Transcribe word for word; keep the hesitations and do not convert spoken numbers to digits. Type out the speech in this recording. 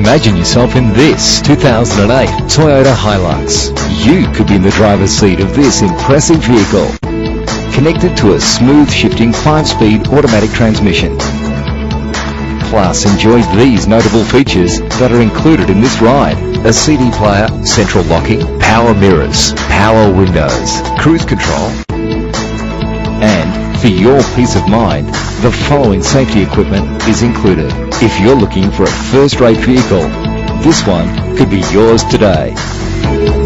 Imagine yourself in this two thousand eight Toyota Hilux. You could be in the driver's seat of this impressive vehicle. Connected to a smooth shifting five speed automatic transmission. Plus, enjoy these notable features that are included in this ride: a C D player, central locking, power mirrors, power windows, cruise control. And for your peace of mind, the following safety equipment is included. If you're looking for a first-rate vehicle, this one could be yours today.